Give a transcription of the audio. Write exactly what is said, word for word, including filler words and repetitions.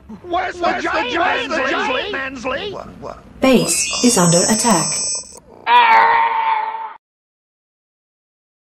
Where's the giant, Mansley? Mansley? Base is under attack.